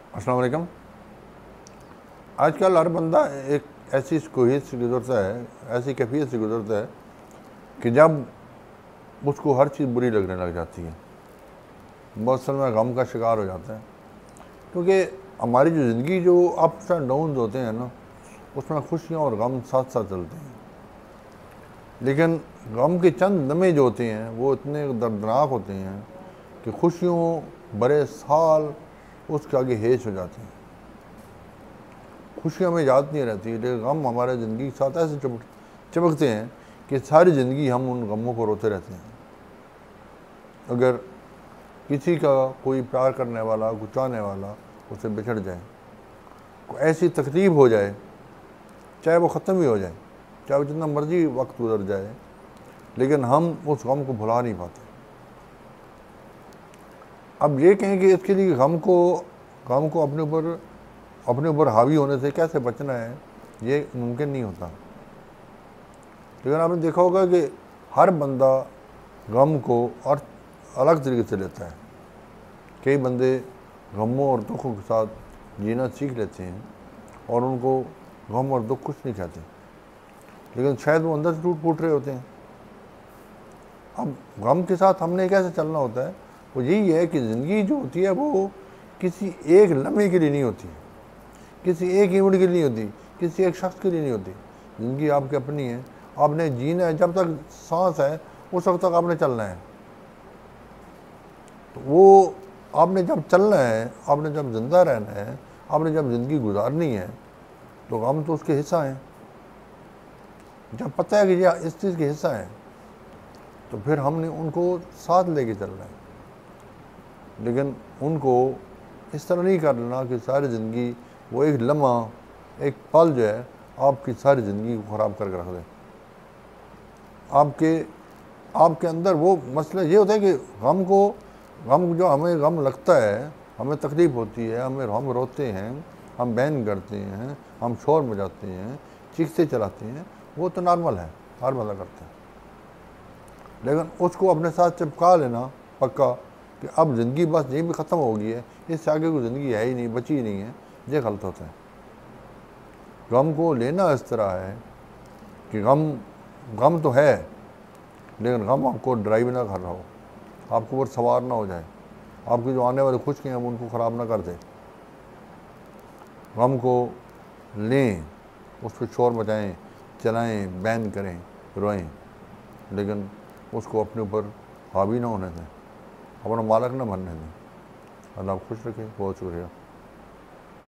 السلام علیکم۔ آج کل ہر بندہ ایک ایسی کوہیت سے گزرتا ہے، ایسی کیفیت سے گزرتا ہے کہ جب اس کو ہر چیز بری لگنے لگ جاتی ہے، بہت سمے غم کا شکار ہو جاتا ہے، کیونکہ ہماری جو زندگی جو اپس اینڈ ڈاؤنز ہوتے ہیں نا، اس میں خوشیاں اور غم ساتھ ساتھ چلتے ہیں، لیکن غم کے چند لمحے جو ہوتے ہیں وہ اتنے دردناک ہوتے ہیں کہ خوشیوں برے سال اس کے آگے ہیچ ہو جاتے ہیں۔ خوشیاں ہمیں یاد نہیں رہتی، لیکن غم ہمارے زندگی کے ساتھ ایسے چپکتے ہیں کہ ساری زندگی ہم ان غموں کو روتے رہتے ہیں۔ اگر کسی کا کوئی پیار کرنے والا، کوئی چاہنے والا اسے بچھڑ جائے، کوئی ایسی تکلیف ہو جائے، چاہے وہ ختم ہی ہو جائے، چاہے وہ جتنا مرضی وقت گزر جائے، لیکن ہم اس غم کو بھلا نہیں پاتے۔ اب یہ کہیں کہ اس کے لیے غم کو اپنے اوپر حاوی ہونے سے کیسے بچنا ہے، یہ ممکن نہیں ہوتا۔ لیکن آپ نے دیکھا ہوگا کہ ہر بندہ غم کو اور الگ طریقے سے لیتا ہے۔ کئی بندے غموں اور دکھوں کے ساتھ جینا سیکھ لیتے ہیں اور ان کو غم اور دکھ کچھ نہیں کہتے، لیکن شاید وہ اندر سے ٹوٹ پھوٹ رہے ہوتے ہیں۔ اب غم کے ساتھ ہم نے کیسے چلنا ہوتا ہے، وہ یہی ہے کہ زندگی جو ہوتی ہے وہ کسی ایک لمحے کے لیے نہیں ہوتی، کسی ایک ایونٹ کے لیے نہیں ہوتی، کسی ایک شخص کے لیے نہیں ہوتی۔ زندگی آپ کی اپنی ہے، آپ نے جینا ہے، جب تک سانس ہے اس وقت تک آپ نے چلنا ہے۔ تو وہ آپ نے جب چلنا ہے، آپ نے جب زندہ رہنا ہے، آپ نے جب زندگی گزارنی ہے، تو غم تو اس کے حصہ ہیں۔ جب پتہ ہے کہ یہ اس چیز کے حصہ ہیں تو پھر ہم نے ان کو ساتھ لے کے چلنا ہے، لیکن ان کو اس طرح نہیں کر لینا کہ ساری زندگی وہ ایک لمحہ، ایک پل جو ہے آپ کی ساری زندگی کو خراب کر کے رکھ دے۔ آپ کے اندر وہ مسئلہ یہ ہوتا ہے کہ غم جو ہمیں غم لگتا ہے، ہمیں تکلیف ہوتی ہے، ہم روتے ہیں، ہم بین کرتے ہیں، ہم شور مچاتے ہیں، چیختے چلاتے ہیں، وہ تو نارمل ہے، ہر بندہ کرتا ہے۔ لیکن اس کو اپنے ساتھ چپکا لینا پکا کہ اب زندگی بس یہیں بھی ختم ہو گئی ہے، اس سے آگے کوئی زندگی ہے ہی نہیں، بچی ہی نہیں ہے، یہ غلط ہوتا ہے۔ غم کو لینا اس طرح ہے کہ غم تو ہے، لیکن غم آپ کو ڈرائیو نہ کر رہا ہو، آپ کو اوپر سوار نہ ہو جائے، آپ کی جو آنے والے خوشیاں ہیں ان کو خراب نہ کر دے۔ غم کو لیں، اس پہ شور مچائیں، چلائیں، بین کریں، روئیں، لیکن اس کو اپنے اوپر حاوی نہ ہونے دیں، اپنا مالک نہ بننے دیں۔ اللہ آپ خوش رکھے، بہت شکریہ۔